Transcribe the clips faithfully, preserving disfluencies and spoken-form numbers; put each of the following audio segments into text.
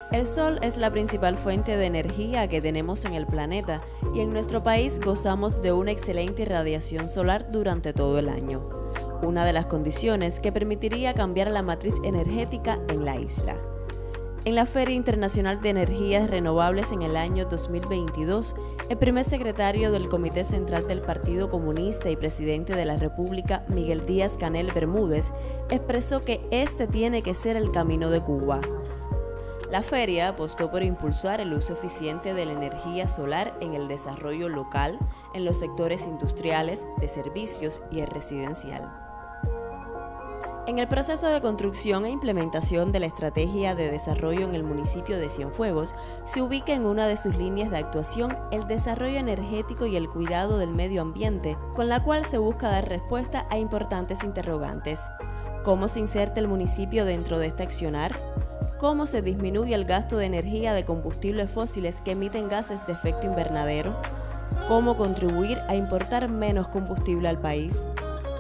El sol es la principal fuente de energía que tenemos en el planeta y en nuestro país gozamos de una excelente irradiación solar durante todo el año, una de las condiciones que permitiría cambiar la matriz energética en la isla. En la Feria Internacional de Energías Renovables en el año dos mil veintidós, el primer secretario del Comité Central del Partido Comunista y presidente de la República, Miguel Díaz-Canel Bermúdez, expresó que este tiene que ser el camino de Cuba. La feria apostó por impulsar el uso eficiente de la energía solar en el desarrollo local, en los sectores industriales, de servicios y el residencial. En el proceso de construcción e implementación de la estrategia de desarrollo en el municipio de Cienfuegos, se ubica en una de sus líneas de actuación el desarrollo energético y el cuidado del medio ambiente, con la cual se busca dar respuesta a importantes interrogantes. ¿Cómo se inserta el municipio dentro de este accionar? ¿Cómo se disminuye el gasto de energía de combustibles fósiles que emiten gases de efecto invernadero? ¿Cómo contribuir a importar menos combustible al país?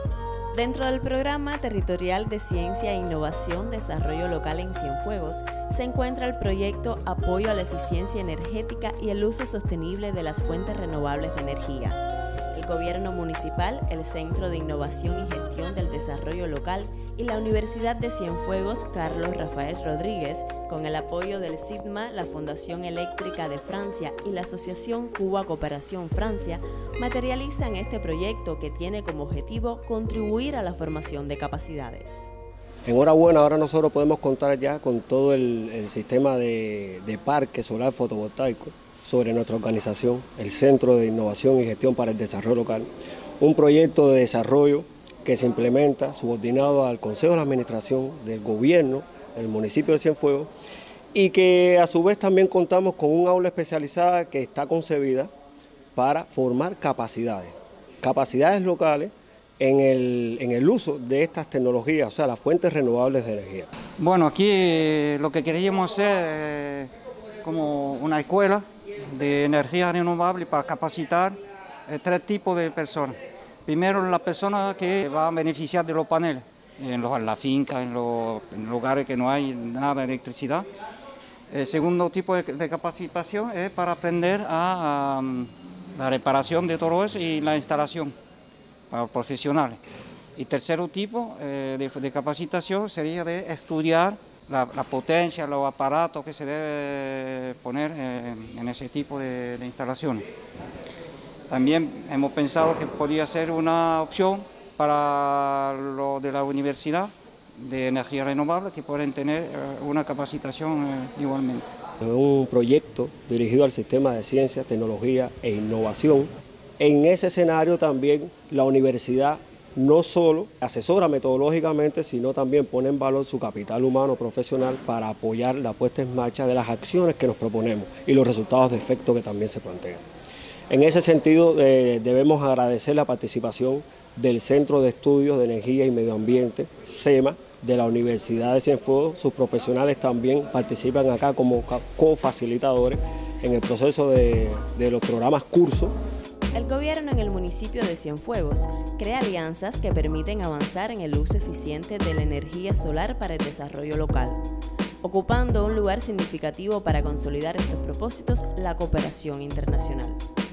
Dentro del Programa Territorial de Ciencia e Innovación Desarrollo Local en Cienfuegos se encuentra el proyecto Apoyo a la Eficiencia Energética y el Uso Sostenible de las Fuentes Renovables de Energía. El Gobierno Municipal, el Centro de Innovación y Gestión del Desarrollo Local y la Universidad de Cienfuegos Carlos Rafael Rodríguez, con el apoyo del SIDMA, la Fundación Eléctrica de Francia y la Asociación Cuba Cooperación Francia, materializan este proyecto que tiene como objetivo contribuir a la formación de capacidades. Enhorabuena, ahora nosotros podemos contar ya con todo el, el sistema de, de parque solar fotovoltaico sobre nuestra organización, el Centro de Innovación y Gestión para el Desarrollo Local, un proyecto de desarrollo que se implementa subordinado al Consejo de Administración del Gobierno del municipio de Cienfuegos y que a su vez también contamos con un aula especializada que está concebida para formar capacidades, capacidades locales en el, en el uso de estas tecnologías, o sea, las fuentes renovables de energía. Bueno, aquí eh, lo que queríamos hacer eh, como una escuela de energía renovable para capacitar eh, tres tipos de personas. Primero, la persona que va a beneficiar de los paneles, en, los, en la finca, en, los, en lugares que no hay nada de electricidad. El segundo tipo de, de capacitación es para aprender a, a la reparación de todo eso y la instalación para los profesionales. Y tercer tipo eh, de, de capacitación sería de estudiar La, la potencia, los aparatos que se debe poner en, en ese tipo de, de instalaciones. También hemos pensado que podría ser una opción para los de la universidad de energía renovable que pueden tener una capacitación eh, igualmente. Es un proyecto dirigido al sistema de ciencia, tecnología e innovación. En ese escenario también la universidad no solo asesora metodológicamente, sino también pone en valor su capital humano profesional para apoyar la puesta en marcha de las acciones que nos proponemos y los resultados de efecto que también se plantean. En ese sentido, eh, debemos agradecer la participación del Centro de Estudios de Energía y Medio Ambiente, SEMA, de la Universidad de Cienfuegos. Sus profesionales también participan acá como cofacilitadores en el proceso de, de los programas cursos. El gobierno en el municipio de Cienfuegos crea alianzas que permiten avanzar en el uso eficiente de la energía solar para el desarrollo local, ocupando un lugar significativo para consolidar estos propósitos la cooperación internacional.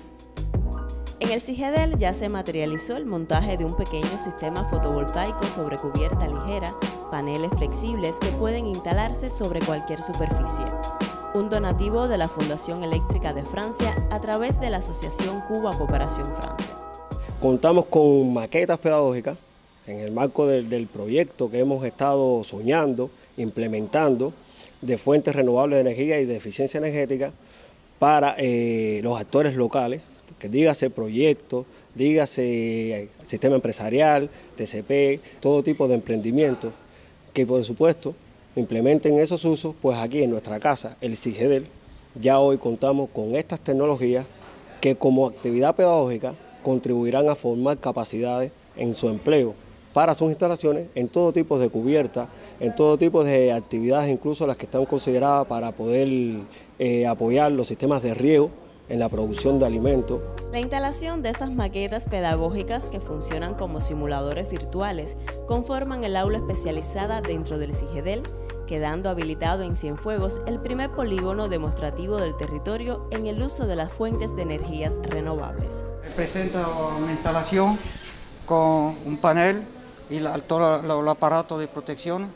En el CIGEDEL ya se materializó el montaje de un pequeño sistema fotovoltaico sobre cubierta ligera, paneles flexibles que pueden instalarse sobre cualquier superficie. Un donativo de la Fundación Eléctrica de Francia a través de la Asociación Cuba Cooperación Francia. Contamos con maquetas pedagógicas en el marco del, del proyecto que hemos estado soñando, implementando, de fuentes renovables de energía y de eficiencia energética para eh, los actores locales, que dígase proyectos, dígase sistema empresarial, T C P, todo tipo de emprendimientos que por supuesto implementen esos usos, pues aquí en nuestra casa, el CIGEDEL, ya hoy contamos con estas tecnologías que como actividad pedagógica contribuirán a formar capacidades en su empleo para sus instalaciones en todo tipo de cubiertas, en todo tipo de actividades, incluso las que están consideradas para poder eh, apoyar los sistemas de riego en la producción de alimentos. La instalación de estas maquetas pedagógicas que funcionan como simuladores virtuales conforman el aula especializada dentro del CIGEDEL quedando habilitado en Cienfuegos el primer polígono demostrativo del territorio en el uso de las fuentes de energías renovables. Presenta una instalación con un panel y la, todo la, el aparato de protección,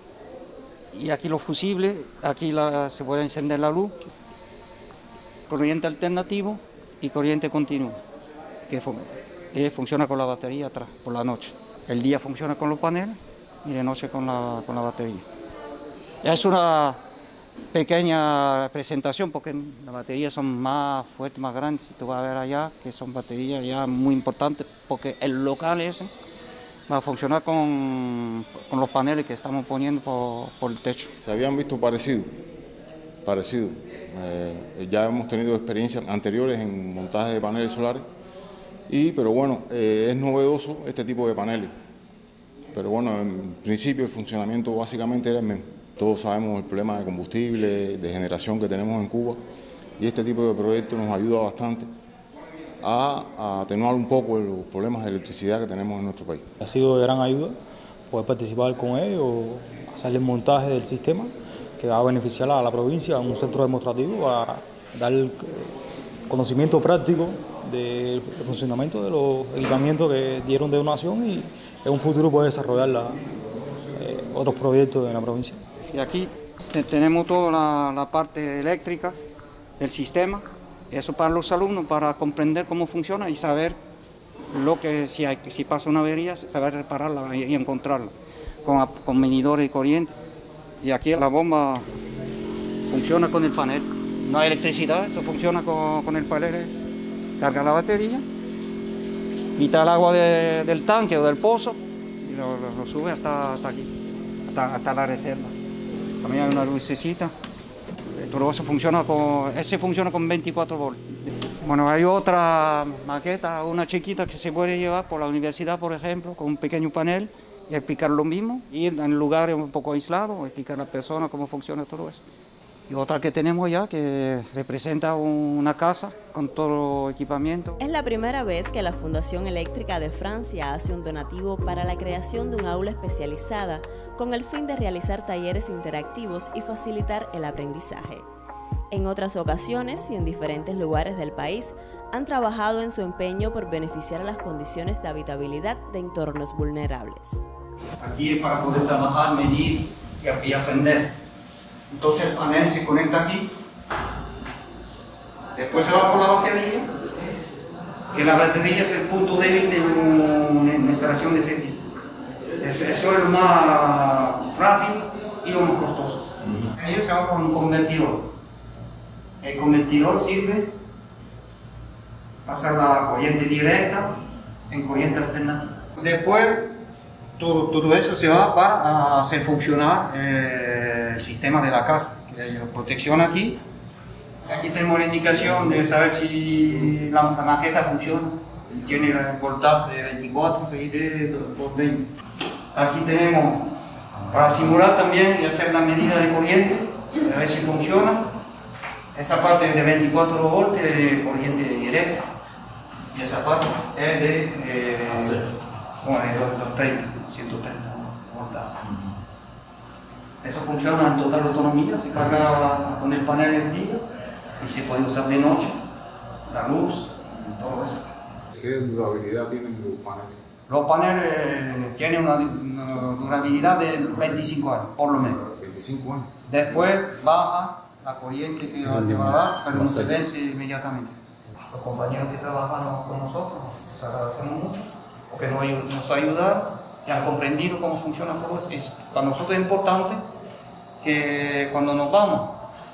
y aquí los fusibles, aquí la, se puede encender la luz, corriente alternativo y corriente continua, que, fun que funciona con la batería atrás por la noche. El día funciona con los paneles y de noche con la, con la batería. Es una pequeña presentación porque las baterías son más fuertes, más grandes. Si tú vas a ver allá, que son baterías ya muy importantes, porque el local ese va a funcionar con, con los paneles que estamos poniendo por, por el techo. Se habían visto parecido, parecido. Eh, ya hemos tenido experiencias anteriores en montaje de paneles solares, y, pero bueno, eh, es novedoso este tipo de paneles. Pero bueno, en principio el funcionamiento básicamente era el mismo. Todos sabemos el problema de combustible, de generación que tenemos en Cuba, y este tipo de proyectos nos ayuda bastante a, a atenuar un poco los problemas de electricidad que tenemos en nuestro país. Ha sido de gran ayuda poder participar con ellos, hacer el montaje del sistema que va a beneficiar a la provincia, a un centro demostrativo, para dar conocimiento práctico del funcionamiento de los equipamientos que dieron de donación, y en un futuro poder desarrollar la, eh, otros proyectos en la provincia. Y aquí tenemos toda la, la parte eléctrica del sistema, eso para los alumnos, para comprender cómo funciona y saber lo que, si, hay, si pasa una avería, saber repararla y, y encontrarla, con, con medidores de corriente. Y aquí la bomba funciona con el panel, no hay electricidad, eso funciona con, con el panel, carga la batería, quita el agua de, del tanque o del pozo y lo, lo, lo sube hasta, hasta aquí, hasta, hasta la reserva. También hay una lucecita. Todo eso funciona con, ese funciona con veinticuatro voltios. Bueno, hay otra maqueta, una chiquita que se puede llevar por la universidad, por ejemplo, con un pequeño panel y explicar lo mismo, ir en lugares un poco aislados, explicar a las personas cómo funciona todo eso. Y otra que tenemos ya, que representa una casa con todo el equipamiento. Es la primera vez que la Fundación Eléctrica de Francia hace un donativo para la creación de un aula especializada con el fin de realizar talleres interactivos y facilitar el aprendizaje. En otras ocasiones y en diferentes lugares del país han trabajado en su empeño por beneficiar las condiciones de habitabilidad de entornos vulnerables. Aquí es para poder trabajar, medir y aprender. Entonces el panel se conecta aquí, después se va por la batería, que la batería es el punto débil de una instalación de ese tipo. Eso es lo más frágil y lo más costoso. Ellos se va con un convertidor. El convertidor sirve para pasar la corriente directa en corriente alternativa. Después todo, todo eso se va para hacer funcionar eh, el sistema de la casa, que hay protección aquí. Aquí tenemos la indicación de saber si la, la maqueta funciona. Tiene el voltaje de veinticuatro y de doscientos veinte. Aquí tenemos para simular también y hacer la medida de corriente, a ver si funciona. Esa parte es de veinticuatro voltios de corriente directa, y esa parte es de, eh, bueno, de doscientos treinta, ciento treinta voltajes. Eso funciona en total autonomía, se carga con el panel el día y se puede usar de noche, la luz, todo eso. ¿Qué durabilidad tienen los paneles? Los paneles eh, tienen una, una durabilidad de veinticinco años, por lo menos. veinticinco años. Después baja la corriente que te va a dar, pero no se vence inmediatamente. Los compañeros que trabajan con nosotros, les agradecemos mucho, porque nos, nos ayudaron y han comprendido cómo funciona todo eso. Es, para nosotros es importante que cuando nos vamos,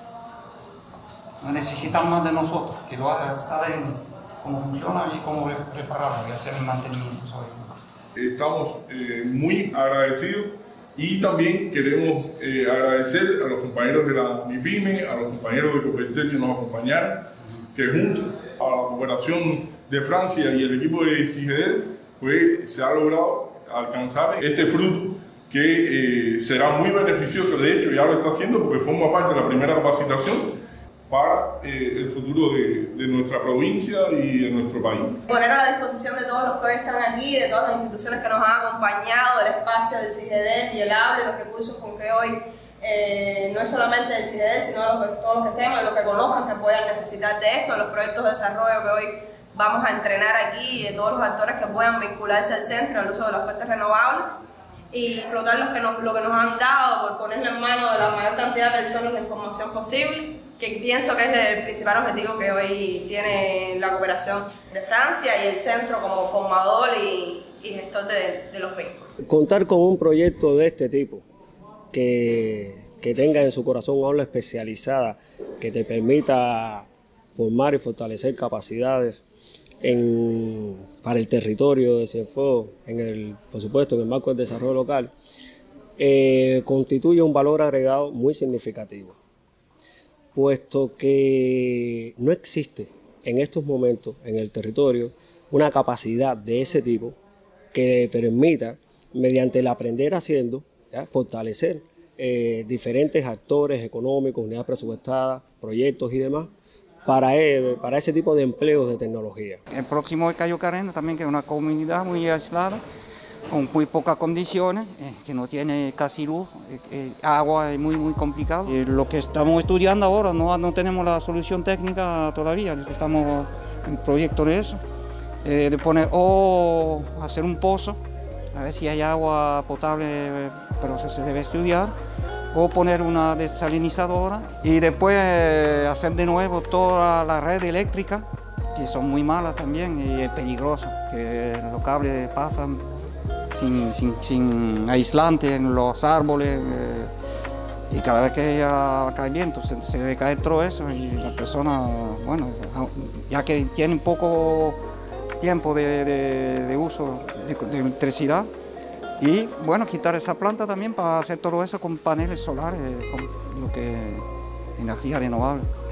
no necesitan más de nosotros, que lo hagan, saben cómo funciona y cómo repararlo y hacer el mantenimiento sobre ello. Estamos eh, muy agradecidos. Y también queremos eh, agradecer a los compañeros de la MIPYME, a los compañeros de Copetel que nos acompañaron, que junto a la cooperación de Francia y el equipo de C I G E D, pues, se ha logrado alcanzar este fruto que eh, será muy beneficioso. De hecho, ya lo está haciendo porque forma parte de la primera capacitación para eh, el futuro de, de nuestra provincia y de nuestro país. Poner a la disposición de todos los que hoy están aquí, de todas las instituciones que nos han acompañado, del espacio del C I G E D y el habla y los recursos con que hoy eh, no es solamente del C I D E, sino de los que, todos los que estemos, de los que conozcan que puedan necesitar de esto, de los proyectos de desarrollo que hoy vamos a entrenar aquí, de todos los actores que puedan vincularse al centro al uso de las fuentes renovables y explotar lo que nos, lo que nos han dado por ponerle en manos de la mayor cantidad de personas la información posible, que pienso que es el principal objetivo que hoy tiene la cooperación de Francia y el centro como formador y, y gestor de, de los vehículos. Contar con un proyecto de este tipo, que, que tenga en su corazón una aula especializada, que te permita formar y fortalecer capacidades en, para el territorio de Cienfuegos, en el, por supuesto en el marco del desarrollo local, eh, constituye un valor agregado muy significativo, puesto que no existe en estos momentos en el territorio una capacidad de ese tipo que permita, mediante el aprender haciendo, ¿ya?, fortalecer eh, diferentes actores económicos, unidades presupuestadas, proyectos y demás, para, eh, para ese tipo de empleos de tecnología. El próximo es Cayo Carena también, que es una comunidad muy aislada, con muy pocas condiciones, eh, que no tiene casi luz, eh, eh, agua es muy muy complicado. Eh, lo que estamos estudiando ahora, no, no tenemos la solución técnica todavía, estamos en proyecto de eso, eh, de poner o hacer un pozo, a ver si hay agua potable, pero eso se debe estudiar, o poner una desalinizadora y después eh, hacer de nuevo toda la red eléctrica, que son muy malas también y peligrosas, que los cables pasan sin, sin, sin aislante en los árboles, eh, y cada vez que haya, cae viento se, se debe caer todo eso y las personas, bueno, ya que tienen poco tiempo de, de, de uso de, de electricidad, y bueno, quitar esa planta también para hacer todo eso con paneles solares, con lo que energía renovable.